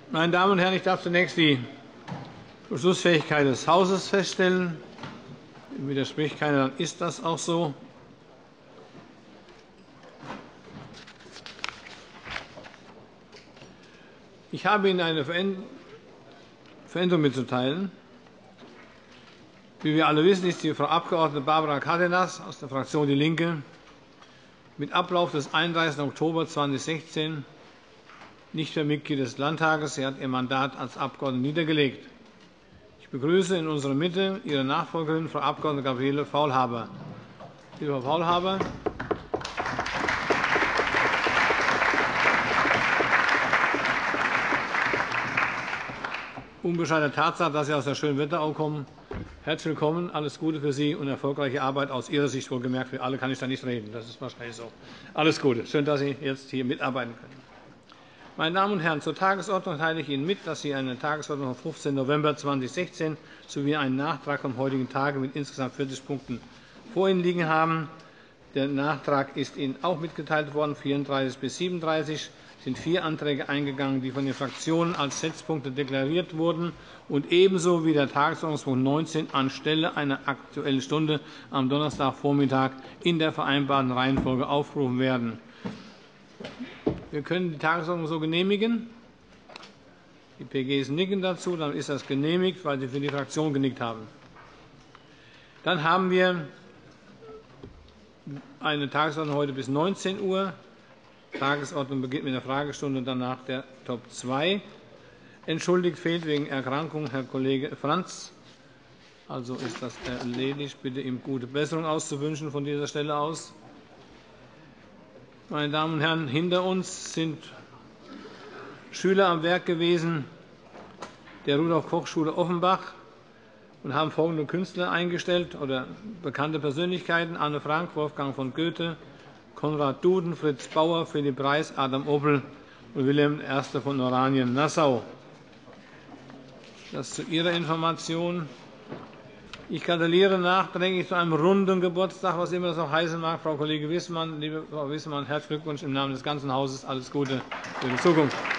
Meine Damen und Herren, ich darf zunächst die Beschlussfähigkeit des Hauses feststellen. Widerspricht keiner, dann ist das auch so. Ich habe Ihnen eine Veränderung mitzuteilen. Wie wir alle wissen, ist die Frau Abg. Barbara Cárdenas aus der Fraktion DIE LINKE mit Ablauf des 31. Oktober 2016 nicht mehr Mitglied des Landtages. Sie hat ihr Mandat als Abgeordnete niedergelegt. Ich begrüße in unserer Mitte Ihre Nachfolgerin, Frau Abg. Gabriele Faulhaber. Liebe Frau Faulhaber, unbescheidene Tatsache, dass Sie aus der schönen Wetterau kommen. Herzlich willkommen, alles Gute für Sie und erfolgreiche Arbeit aus Ihrer Sicht wohlgemerkt. Für alle kann ich da nicht reden, das ist wahrscheinlich so. Alles Gute, schön, dass Sie jetzt hier mitarbeiten können. Meine Damen und Herren, zur Tagesordnung teile ich Ihnen mit, dass Sie eine Tagesordnung vom 15. November 2016 sowie einen Nachtrag vom heutigen Tage mit insgesamt 40 Punkten vor Ihnen liegen haben. Der Nachtrag ist Ihnen auch mitgeteilt worden. 34 bis 37 sind 4 Anträge eingegangen, die von den Fraktionen als Setzpunkte deklariert wurden und ebenso wie der Tagesordnungspunkt 19 anstelle einer Aktuellen Stunde am Donnerstagvormittag in der vereinbarten Reihenfolge aufgerufen werden. Wir können die Tagesordnung so genehmigen. Die PGs nicken dazu, dann ist das genehmigt, weil sie für die Fraktion genickt haben. Dann haben wir eine Tagesordnung heute bis 19 Uhr. Die Tagesordnung beginnt mit der Fragestunde und danach der Top 2. Entschuldigt fehlt wegen Erkrankung Herr Kollege Franz. Also ist das erledigt. Bitte ihm gute Besserung auszuwünschen von dieser Stelle aus. Meine Damen und Herren, hinter uns sind Schüler am Werk gewesen der Rudolf-Koch-Schule Offenbach und haben folgende Künstler eingestellt oder bekannte Persönlichkeiten: Anne Frank, Wolfgang von Goethe, Konrad Duden, Fritz Bauer, Philipp Reis, Adam Opel und Wilhelm I. von Oranien-Nassau. Das zu Ihrer Information. Ich gratuliere nachträglich zu einem runden Geburtstag, was immer das auch heißen mag, Frau Kollegin Wissmann. Liebe Frau Wissmann, herzlichen Glückwunsch im Namen des ganzen Hauses. Alles Gute für die Zukunft.